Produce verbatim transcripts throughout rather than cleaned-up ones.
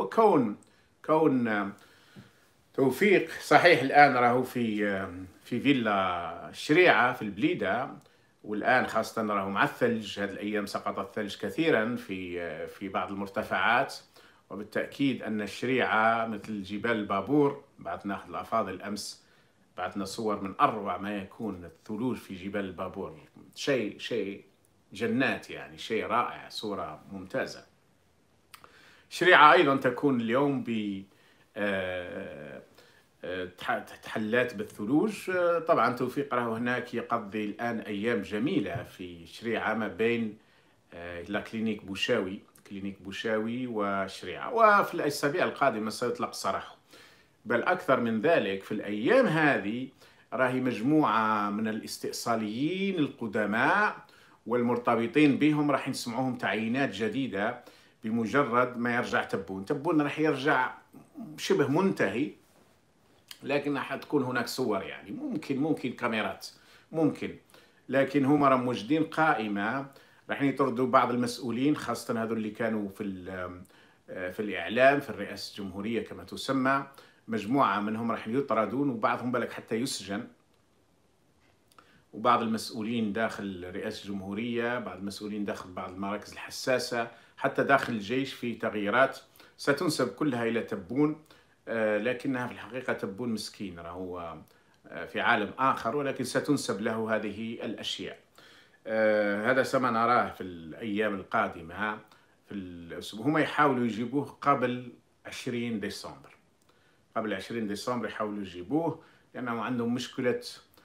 كون كون توفيق صحيح الآن راهو في في فيلا الشريعة في البليدة، والآن خاصة راهو مع الثلج، هذه الأيام سقط الثلج كثيرا في في بعض المرتفعات، وبالتأكيد أن الشريعة مثل جبال البابور. بعثنا أحد الأفاضل أمس بعثنا صور من أروع ما يكون الثلوج في جبال البابور، شيء شيء جنات يعني، شيء رائع، صورة ممتازة. الشريعة أيضا تكون اليوم ب تحلات بالثلوج. طبعا توفيق راهو هناك يقضي الآن أيام جميلة في شريعة ما بين لا كلينيك بوشاوي كلينيك بوشاوي وشريعة، وفي الأسابيع القادمة سيطلق سراحه. بل أكثر من ذلك، في الأيام هذه راهي مجموعة من الاستئصاليين القدماء والمرتبطين بهم راح نسمعوهم تعيينات جديدة بمجرد ما يرجع تبون. تبون راح يرجع شبه منتهي، لكن راح تكون هناك صور يعني، ممكن ممكن كاميرات ممكن، لكن هم راهم موجودين قائمة. راح يطردوا بعض المسؤولين، خاصة هذول اللي كانوا في في الإعلام في الرئاسة الجمهورية كما تسمى. مجموعة منهم راح يطردون، وبعضهم بالك حتى يسجن، وبعض المسؤولين داخل رئاسة الجمهورية، بعض المسؤولين داخل بعض المراكز الحساسة، حتى داخل الجيش في تغييرات ستنسب كلها إلى تبون. لكنها في الحقيقة تبون مسكين، راهو في عالم آخر، ولكن ستنسب له هذه الأشياء. هذا سما نراه في الأيام القادمة. في الأسبوع هم يحاولوا يجيبوه قبل عشرين ديسمبر، قبل عشرين ديسمبر يحاولوا يجيبوه، لأنهم عندهم مشكلة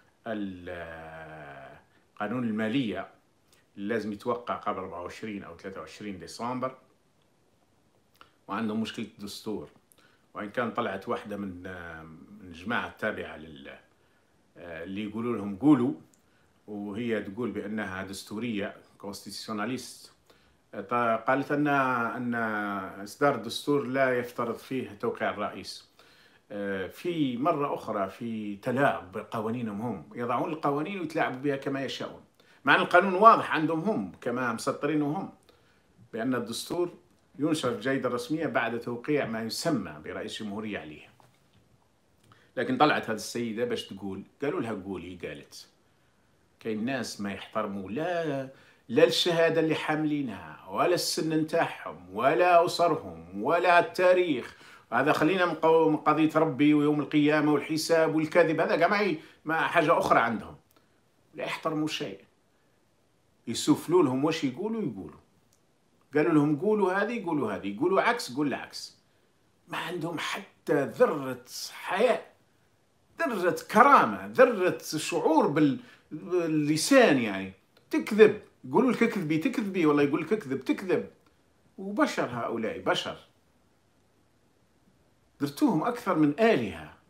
قانون المالية لازم يتوقع قبل أربعة وعشرين أو ثلاثة وعشرين ديسمبر، وعندهم مشكلة الدستور. وإن كان طلعت واحدة من من جماعة التابعة لل اللي يقولوا لهم قولوا، وهي تقول بأنها دستورية كونستيتيوناليست، قالت أن أن إصدار الدستور لا يفترض فيه توقيع الرئيس. في مرة أخرى في تلاعب بقوانينهم، هم يضعون القوانين ويتلاعبوا بها كما يشاءون، مع أن القانون واضح عندهم هم كما مسطرينه هم بأن الدستور ينشر في الجريدة الرسمية بعد توقيع ما يسمى برئيس الجمهورية عليه. لكن طلعت هذه السيدة باش تقول، قالوا لها قولي، قالت كاين ناس ما يحترموا لا لا الشهادة اللي حاملينها، ولا السن نتاعهم، ولا أسرهم، ولا التاريخ. هذا خلينا من قضية ربي ويوم القيامة والحساب والكذب، هذا جماعي ما حاجة أخرى عندهم. لا يحترموا شيء، يسفلوا لهم واش يقولوا يقولوا. قالوا لهم قولوا هذه يقولوا هذه، يقولوا عكس قول العكس. ما عندهم حتى ذرة حياء، ذرة كرامة، ذرة شعور باللسان يعني. تكذب، يقولوا لك كذبي تكذبي، والله يقول لك اكذب تكذب. وبشر هؤلاء بشر، درتوهم أكثر من آلهة.